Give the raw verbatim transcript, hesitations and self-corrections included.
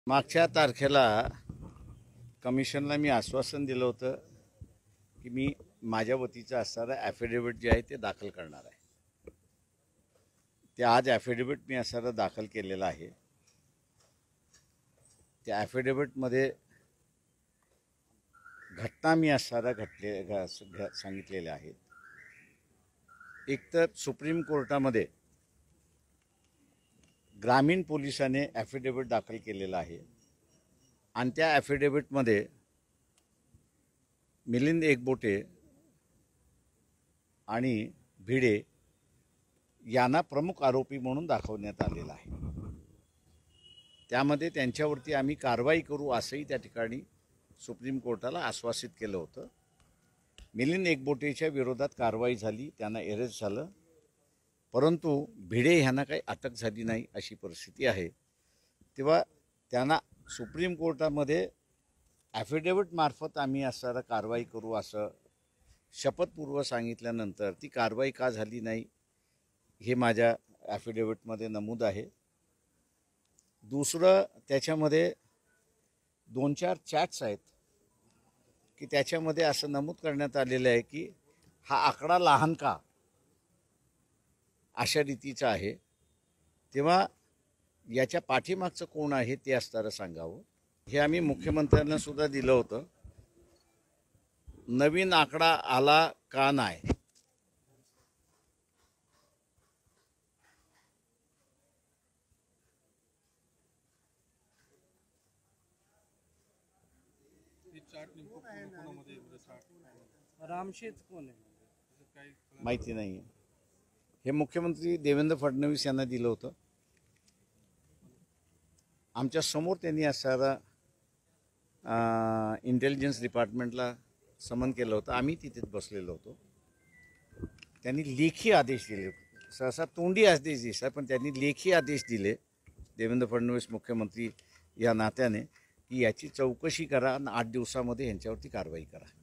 मागच्या तारखेला कमिशनला मी आश्वासन दिलं होतं की मी माझ्या वतीचं असणारं ॲफिडेविट जे आहे ते दाखल करणार आहे. ते आज ॲफिडेविट मी असणारं दाखल केलेलं आहे. त्या ॲफिडेविटमध्ये घटना मी असणारा घटले घ सांगितलेल्या आहेत. एक तर सुप्रीम कोर्टामध्ये ग्रामीण पोलिसाने ॲफिडेविट दाखल केलेला आहे आणि त्या ॲफिडेविटमध्ये मिलिंद एकबोटे आणि भिडे यांना प्रमुख आरोपी म्हणून दाखवण्यात आलेला आहे. त्यामध्ये त्यांच्यावरती आम्ही कारवाई करू असंही त्या ठिकाणी सुप्रीम कोर्टाला आश्वासित केलं होतं. मिलिंद एकबोटेच्या विरोधात कारवाई झाली, त्यांना अरेस्ट झालं, परंतु भिडे ह्यांना काही अटक झाली नाही अशी परिस्थिती आहे. तेव्हा त्यांना सुप्रीम कोर्टामध्ये ॲफिडेविट मार्फत आम्ही असणारा कारवाई करू असं शपथपूर्व सांगितल्यानंतर ती कारवाई का झाली नाही हे माझ्या ॲफिडेविटमध्ये नमूद आहे. दुसरं, त्याच्यामध्ये दोन चार चॅट्स आहेत की त्याच्यामध्ये असं नमूद करण्यात आलेलं आहे की हा आकडा लहान का अशा रीतीचा आहे. तेव्हा याच्या पाठीमागचं कोण आहे ते असणारं सांगावं. हे आम्ही मुख्यमंत्र्यांना सुद्धा दिलं होतं. नवीन आकडा आला का नाही रामशेज कोण आहे माहिती नाही आहे. हे मुख्यमंत्री देवेंद्र फडणवीस यांना दिलं होतं. आमच्या समोर त्यांनी असणारा इंटेलिजन्स डिपार्टमेंटला समन केलं होतं. आम्ही तिथेच बसलेलो होतो. त्यांनी लेखी आदेश दिले. सहसा तोंडी आदेश दिसला, पण त्यांनी लेखी आदेश दिले देवेंद्र फडणवीस मुख्यमंत्री या नात्याने की याची चौकशी करा आणि आठ दिवसामध्ये यांच्यावरती कारवाई करा.